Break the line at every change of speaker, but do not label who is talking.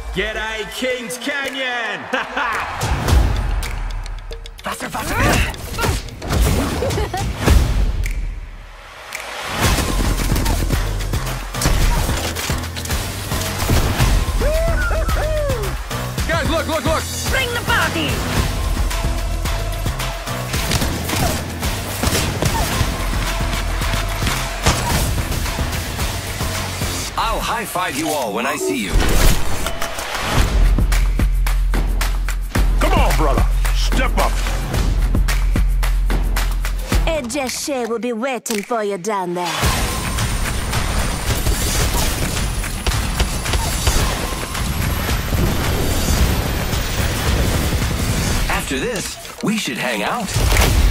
G'day, Kings Canyon!
Faster, faster!
Guys, look, look, look!
Bring the party!
I'll high-five you all when I see you.
Come on, brother. Step up.
P.A.T.H will be waiting for you down there.
After this, we should hang out.